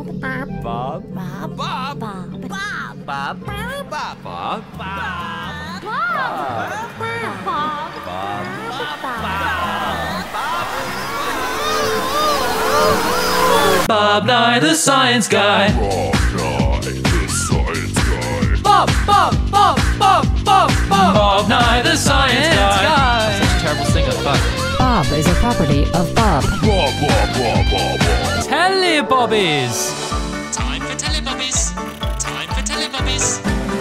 Bob Nye the Science Guy. Bob Nye the Science Guy. Such a terrible singer, fuck. Bob is a property of Bob. Telebobbies. Time for Telebobbies. Time for Telebobbies.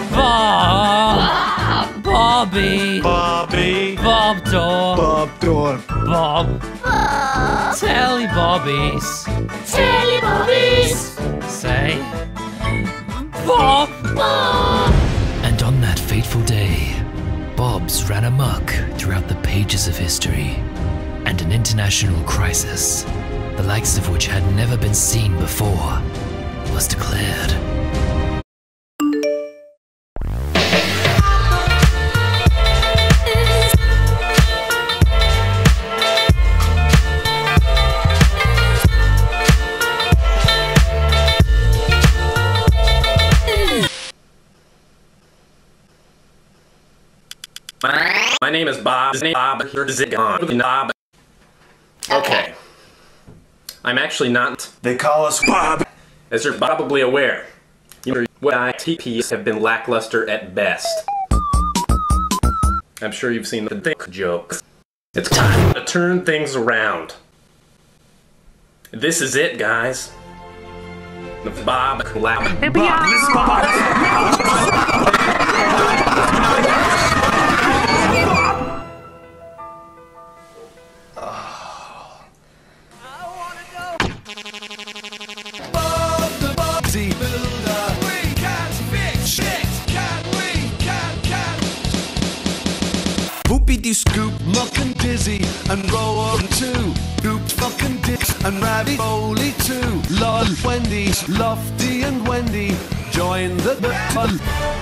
Bob. Bobby. Bobby. Bob Door. Bob Door. Bob. Telebobbies. Telebobbies. Say. Bob. And on that fateful day, Bobs ran amok throughout the pages of history, and an international crisis, the likes of which had never been seen before, was declared. My name is Bob. Bob. Okay. I'm actually not. They call us Bob. As you're probably aware, ITPs have been lackluster at best. I'm sure you've seen the dick jokes. It's time to turn things around. This is it, guys. The Bob Collab. Whoopie-doo scoop, muck and dizzy, and row on two. Scoop, fucking dicks, and ravioli too. Lol, Wendy's, Lofty and Wendy, join the fun.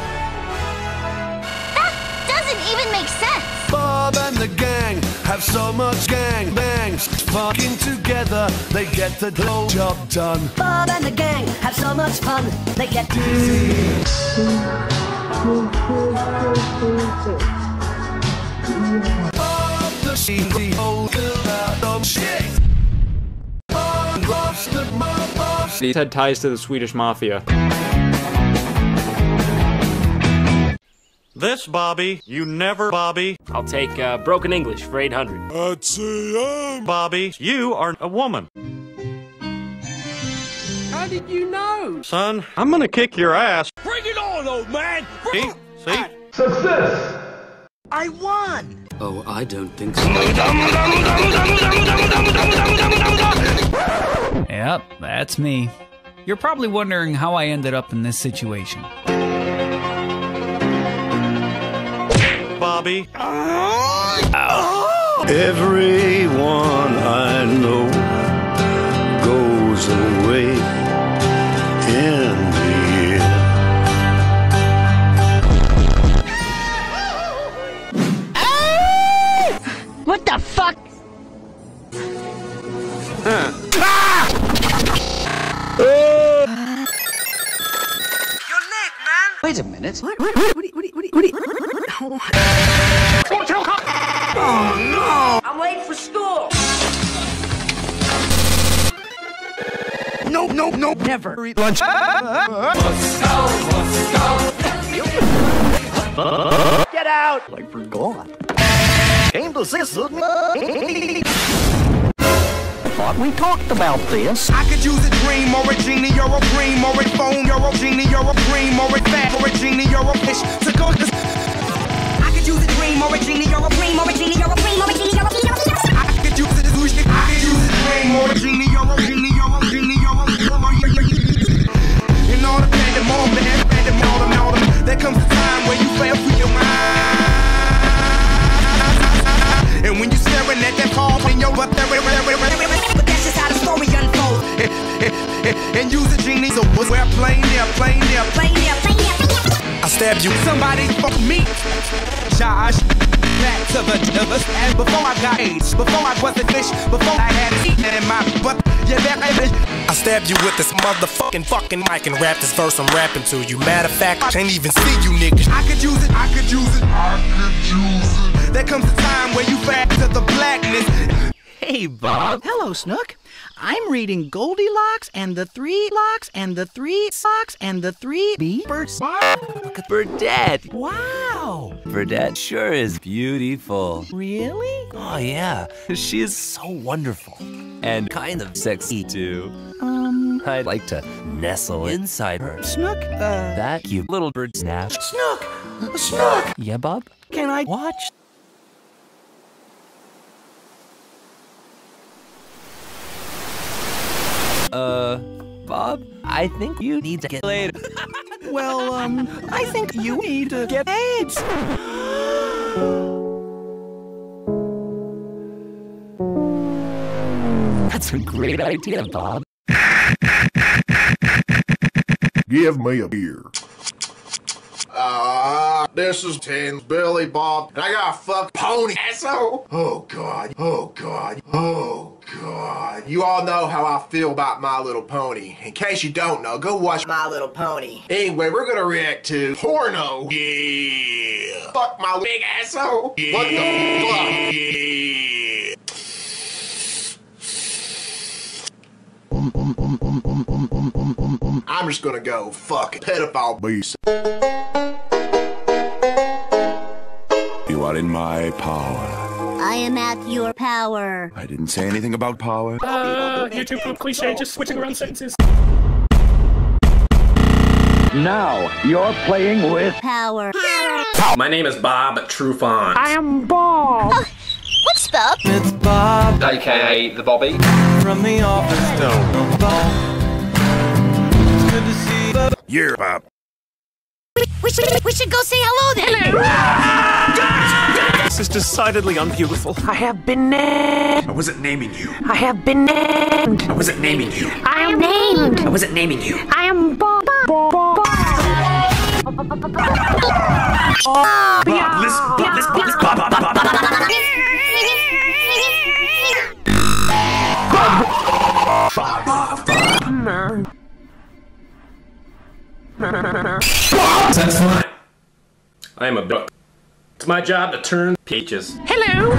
That doesn't even make sense. Bob and the gang have so much gang bangs. Fucking together, they get the whole job done. Bob and the gang have so much fun, they get dizzy. He's had ties to the Swedish Mafia. This Bobby, you never Bobby. I'll take broken English for 800. I'd say Bobby, you are a woman. How did you know? Son, I'm gonna kick your ass. Bring it on, old man! See? See? Success! I won! Oh, I don't think so. Yep, that's me. You're probably wondering how I ended up in this situation. Bobby. Everyone I know goes away in the end. What the fuck? You're late, man! Wait a minute. What? Oh no! I'm late for school! No, Never eat lunch. Get out! Like we're gone. Came to see something. Thought we talked about this. I could use a dream or a genie or a dream or a phone or a genie or a dream or a fat or a genie or a fish to go to. I could use a dream or a genie or a dream or a genie or a dream or a genie or a genie. I could use a dream or a genie or a genie or a genie or a in all the pandemonium, there comes a time where you fail for your mind. And when you're staring at that ball in your butt, but that's just how the story unfolds. And use a genie, so we're playing there. I stabbed you. Somebody fuck me, Josh. back to the nervous. And before I got AIDS, before I was a fish, before I had it eaten in my butt. Yeah, that bitch. I stabbed you with this motherfucking mic and rap this verse I'm rapping to you. Matter of fact, I can't even see you niggas. I could use it, I could use it, I could use it. There comes a time where you fat to the blackness. Hey, Bob. Hello, Snook. I'm reading Goldilocks and the Three Locks and the Three Socks and the Three Birds. Look at Burdette. Wow. Burdette sure is beautiful. Really? Oh, yeah. She is so wonderful. And kind of sexy, too. I'd like to nestle inside her. Snook, That cute little bird snap. Snook! Snook! Yeah, Bob? Can I Watch. Bob, I think you need to get laid. Well, I think you need to get AIDS. That's a great idea, Bob. Give me a beer. This is Tin's Billy Bob, and I got a fuck pony, asshole. Oh God, oh God, oh God. You all know how I feel about My Little Pony. In case you don't know, go watch My Little Pony. Anyway, we're gonna react to porno. Yeah. Fuck my big asshole. Yeah. What the fuck? Yeah. I'm just gonna go fuck pedophile beast. You are in my power. I am at your power. I didn't say anything about power. YouTube poop cliche, just switching around sentences. Now, you're playing with Power. My name is Bob Trufant. I am Bob. Oh, what's Bob? It's Bob, AKA the Bobby. from the office. Bob. It's good to see Bob. Yeah, Bob. We should go say hello then. This is decidedly unbeautiful. I have been named. I wasn't naming you. I have been named. I wasn't naming you. I am named. I wasn't naming you. I am Bob. Bob, listen. Bob, listen. Bob, Bob, Bob, Bob. That's fine. I am a duck. It's my job to turn peaches. Hello.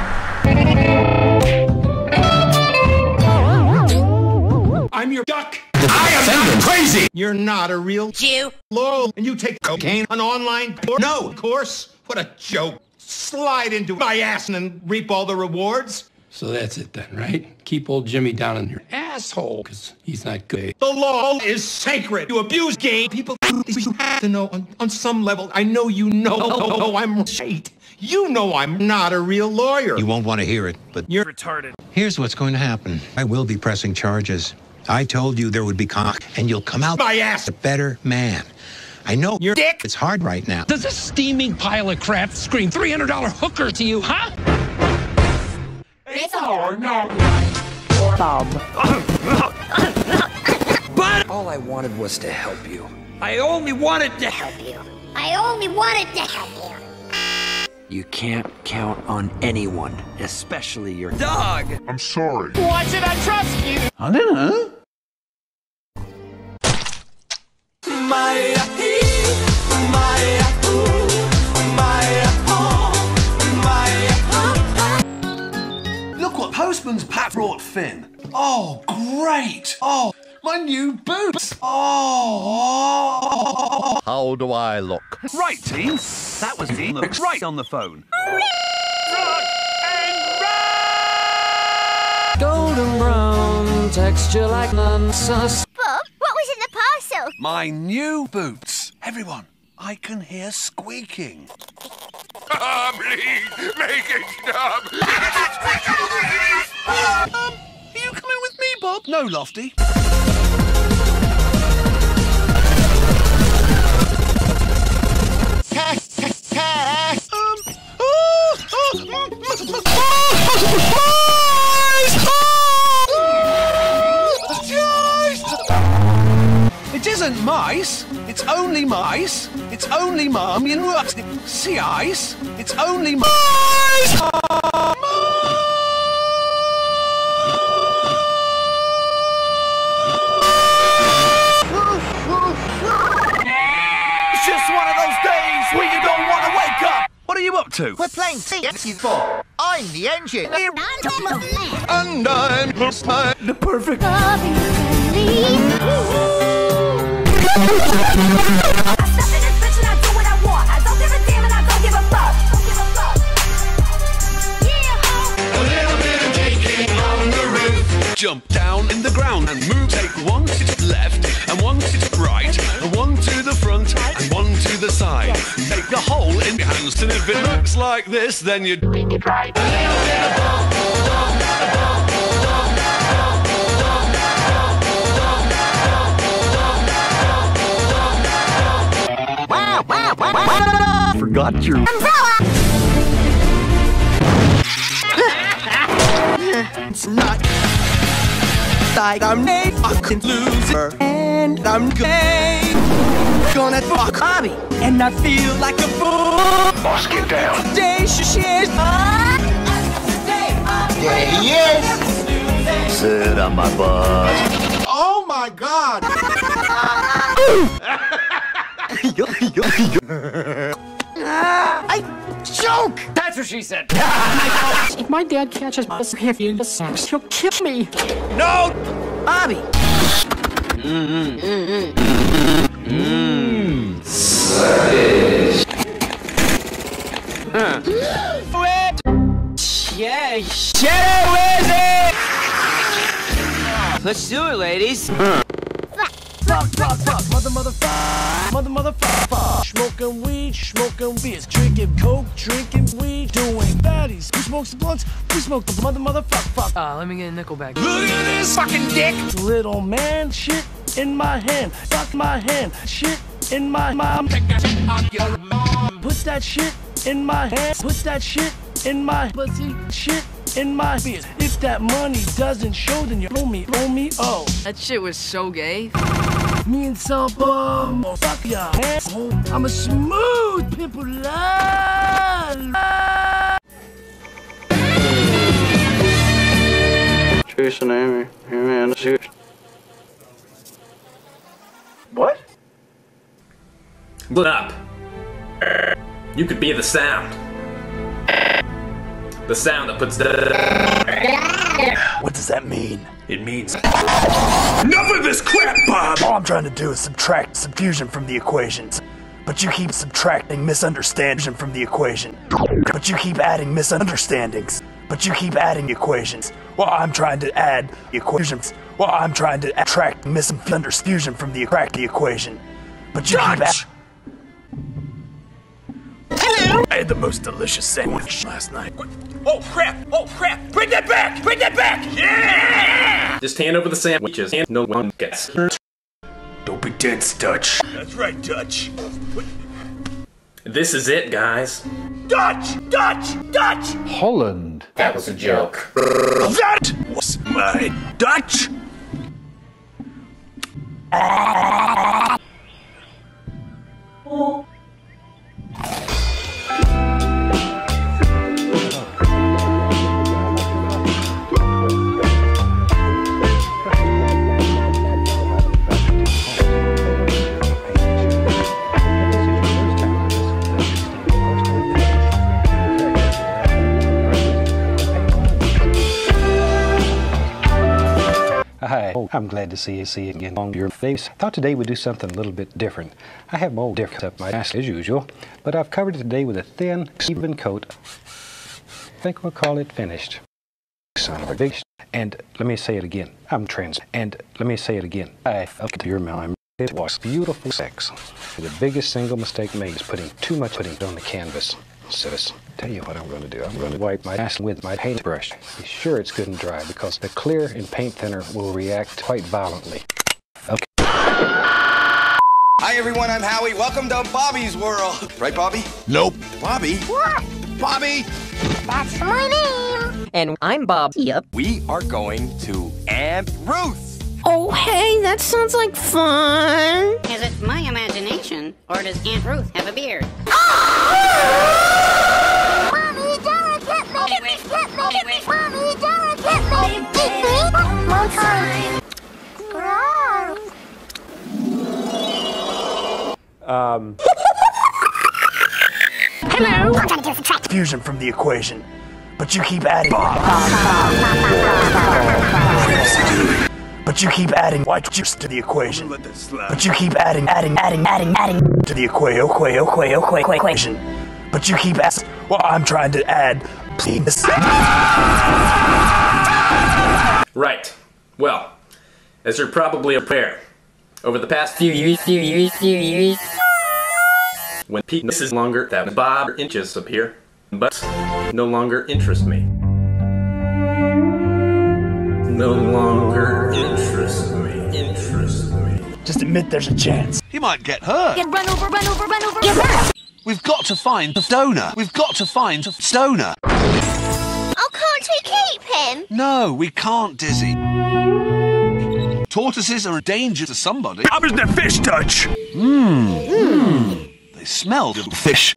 I'm your duck. I am not crazy. You're not a real Jew. Laurel, and you take cocaine on online porn? No, of course. What a joke. Slide into my ass and then reap all the rewards. So that's it then, right? Keep old Jimmy down in your asshole, because he's not good. The law is sacred. You abuse gay people. You have to know on some level. I know you know I'm shit. You know I'm not a real lawyer. You won't want to hear it, but You're retarded. here's what's going to happen. I will be pressing charges. I told you there would be cock, and you'll come out My ass. a better man. I know Your dick. it's hard right now. Does a steaming pile of crap scream $300 hooker to you, huh? It's a horror no. Bob. But all I wanted was to help you. I only wanted to help you. I only wanted to help you. You can't count on anyone, especially your dog. I'm sorry. Why should I trust you? I don't know. Look what Postman's Pat brought Finn. Oh, great. Oh, my new boots. Oh. How do I look? Right, team. That was me. Looks right on the phone. Golden brown, texture like nonsense. Bob, what was in the parcel? My new boots. Everyone, I can hear squeaking. Please, make it stop. Are you coming with me, Bob? No, Lofty. It just isn't mice. It's only mice. It's only mum in sea ice. It's only mice. It's just one of those days where you don't want to wake up. What are you up to? We're playing CS4. I'm the engine. And I'm the perfect. Jump down in the ground and move. Take one to the left and one to the right, and one to the front and one to the side. Make a hole in your hands, and if it looks like this, then you're doing it right. Forgot your umbrella. It's not like I'm a fucking loser, and I'm gonna fuck Bobby, and I feel like a fool. Boss, get down. Today she shares. There he is. Sit on my butt. Oh my God. I choke! That's what she said. If my dad catches us in the sex, he'll kill me. No! Bobby! Savage. Yeah, Wizard! Let's do it, ladies. Fuck, motherfucker, smoking weed, smoking beers, drinking coke, drinking weed, doing baddies. Who smokes the blunts? We smoke the motherfucker. Let me get a nickel back. Look at this fucking dick! Little man, shit in my hand, fuck my hand, shit in my mom. Put that shit in my hand, put that shit in my pussy, shit in my beers. If that money doesn't show, then you owe me, oh. That shit was so gay. Me and some bum, oh, fuck ya, asshole. I'm a smooth people Jason, Amy, man, What? Look up. You could be the sound. The sound that puts the... What does that mean? It means... Enough of this crap, Bob! All I'm trying to do is subtract subfusion from the equations. But you keep subtracting misunderstanding from the equation. But you keep adding misunderstandings. But you keep adding equations. While I'm trying to add equations. While I'm trying to attract misunderstanding from the equation. But you keep adding... Hello! I had the most delicious sandwich last night. Oh crap! Oh crap! Bring that back! Bring that back! Yeah! Just hand over the sandwiches and no one gets hurt. Don't be dense, Dutch. That's right, Dutch. This is it, guys. Dutch! Dutch! Dutch! Holland. That was a joke. That was my Dutch! Hi, I'm glad to see you again on your face. Thought today we'd do something a little bit different. I have my old different up my ass as usual, but I've covered it today with a thin, even coat. I think we'll call it finished. Son of a bitch. And let me say it again. I'm trans. And let me say it again. I fucked your mom. It was beautiful sex. The biggest single mistake made is putting too much pudding on the canvas. Sis, tell you what I'm going to do. I'm going to wipe my ass with my paintbrush. Be sure it's good and dry because the clear and paint thinner will react quite violently. Okay. Hi everyone, I'm Howie. Welcome to Bobby's World. Right, Bobby? Nope. Bobby? What? Bobby! That's my name. And I'm Bob. We are going to Aunt Ruth. Oh, hey that sounds like fun. Is it my imagination, or does Aunt Ruth have a beard? Mommy, don't get me! Mommy, don't get me! One time. Hello. I'm trying to do some track fusion from the equation, but you keep adding. But you keep adding white juice to the equation. But you keep adding to the equation. But you keep asking. Well, I'm trying to add. Please. Right. Well, as you're probably aware, over the past few years, when penis is longer, that Bob inches appear, but no longer interest me. No longer interest me. Just admit there's a chance. He might get hurt. Get run over. Get hurt. We've got to find the stoner. We've got to find the stoner. Oh, can't we keep him? No, we can't, Dizzy. Tortoises are a danger to somebody. How does the fish touch? They smell the fish.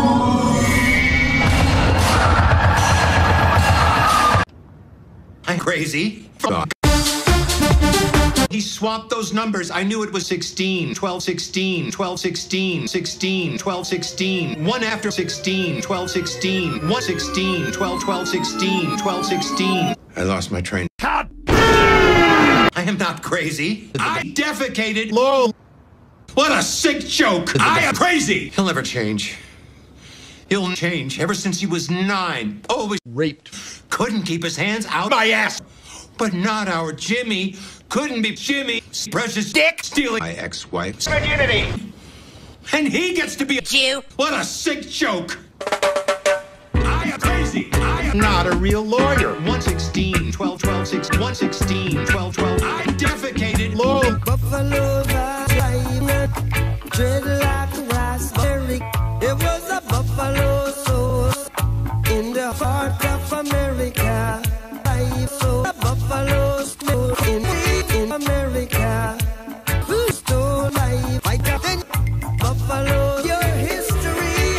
I'm crazy. Fuck. He swapped those numbers. I knew it was 16, 12, 16, 12, 16, 16, 12, 16. One after 16, 12, 16, 1, 16, 12, 12, 16, 12, 16. I lost my train. Cut! I am not crazy. I defecated. Lol. What a sick joke. I am crazy. He'll never change. He'll change ever since he was 9. Always raped. Couldn't keep his hands out my ass. But not our Jimmy. Couldn't be Jimmy. Precious dick stealing my ex-wife's virginity. And he gets to be a Jew. What a sick joke. I am crazy. I am not a real lawyer. 116, 12, 12, 6, 116, 12, 12. I defecated. Lol. Buffaloes are flying, dreadlock raspberry. It was a buffalo soul in the heart of America. I saw a buffalo soul in America. Who stole my fighter? Buffalo, your history.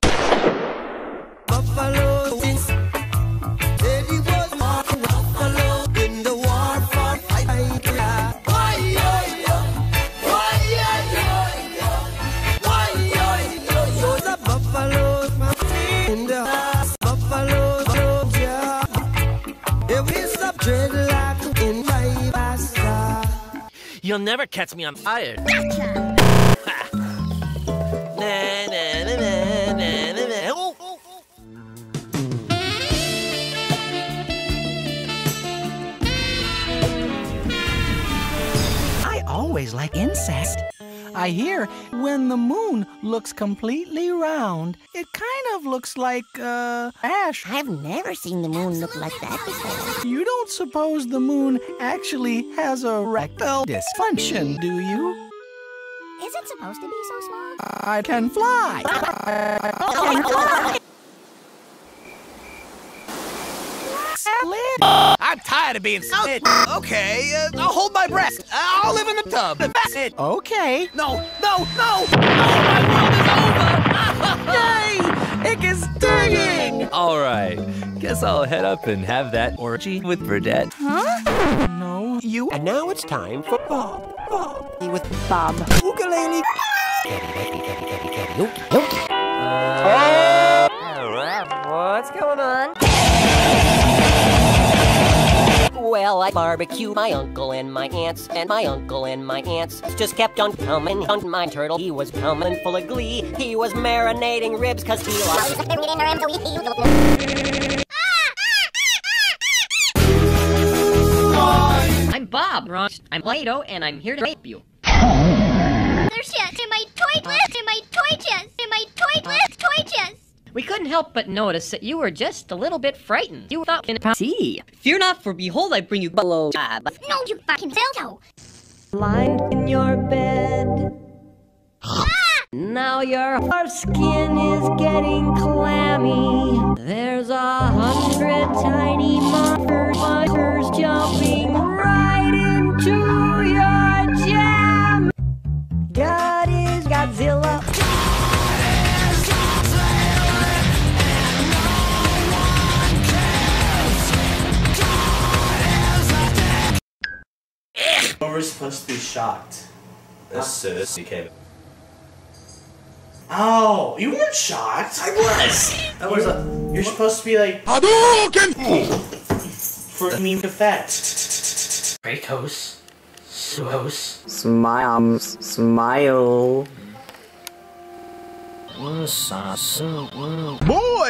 Buffalo is said he was a buffalo in the war for America. You'll never catch me on fire. I always like incest. I hear when the moon looks completely round, it kind of looks like, ash. I've never seen the moon look like that before. You don't suppose the moon actually has a erectile dysfunction, do you? Is it supposed to be so small? I can fly. I'm tired of being spit. Okay, I'll hold my breath. I'll live in the tub. That's it. Okay. No. Oh, my world is over. Yay! It is stinging! All right, guess I'll head up and have that orgy with Burdette. Huh? No, you. And now it's time for Bob. With Bob. Ukulele. What's going on? Well, I barbecue my uncle and my aunts, and my uncle and my aunts just kept on coming on my turtle. He was coming full of glee. He was marinating ribs cause he was... I'm Bob, Ron. I'm Play-Doh, and I'm here to rape you. There's shit in my toy list, in my toy chest, in my toy chest. We couldn't help but notice that you were just a little bit frightened. You thought in see. Fear not, for behold, I bring you below. No, you fucking dildo. Lying in your bed. Now your skin is getting clammy. There's 100 tiny monsters jumping right into your were supposed to be shocked. As soon as you came. Oh, you weren't shocked. I was. That was you're supposed to be like Hadouken! For me to fat. Kratos. Suos. Smile. Boy!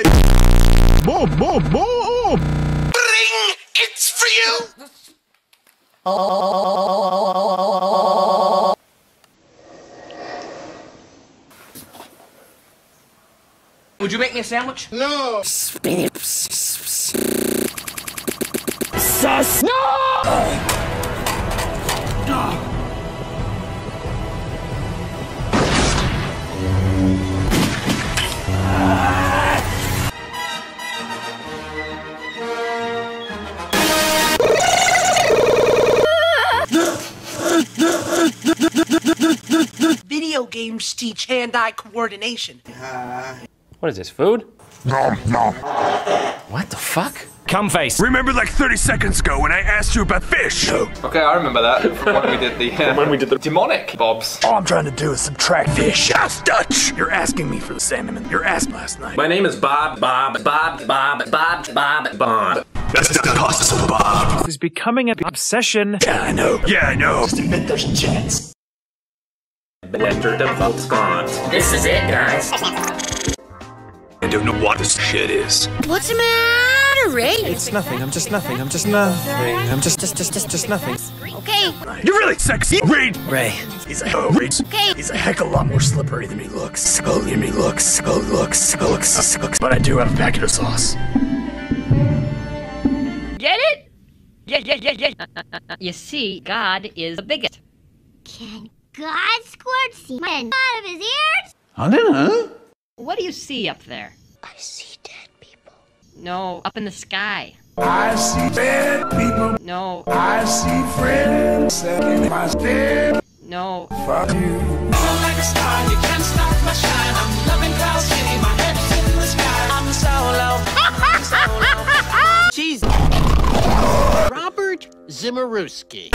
Boom! Bring! It's for you! Would you make me a sandwich? No! Sus! No! Video games teach hand-eye coordination. What is this, food? No. What the fuck? Cum face. Remember like 30 seconds ago when I asked you about fish? No. Okay, I remember that from when we did the demonic Bobs. All I'm trying to do is subtract fish. Yes, Dutch! You're asking me for the salmon. You're asked last night. My name is Bob. That's not possible, Bob. This is becoming an obsession. Yeah, I know. Just admit there's a chance. Enter default gone. This is it, guys. I don't know what this shit is. What's the matter, Ray? It's nothing. I'm just nothing. I'm just nothing. I'm just nothing. Okay. You're really sexy, Reed. Ray. He's a He's a heck of a lot more slippery than he looks. Looks. But I do have a packet of sauce. Get it? Yeah. You see, God is the biggest. Can God squirt semen out of his ears? I don't know. What do you see up there? I see dead people. No, up in the sky. I see dead people. No. I see friends setting my step. No. Fuck you. Like a star, you can't stop my shine. I'm loving Cloud City, my head's in the sky. I'm solo. Jeez. Robert Zimmerowski.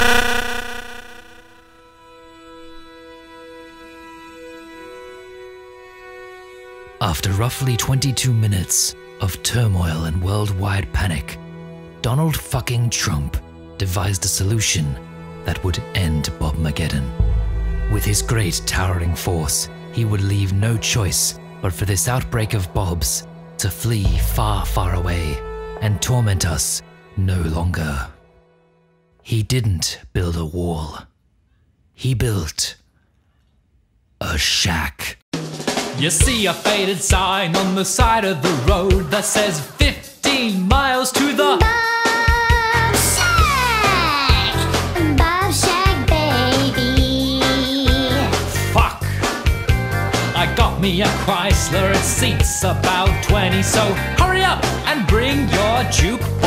After roughly 22 minutes of turmoil and worldwide panic, Donald fucking Trump devised a solution that would end Bobmageddon. With his great towering force, he would leave no choice but for this outbreak of Bobs to flee far, far away and torment us no longer. He didn't build a wall. He built a shack. You see a faded sign on the side of the road that says 15 miles to the Bob Shack, baby. Fuck! I got me a Chrysler, it seats about 20, so hurry up and bring your jukebox.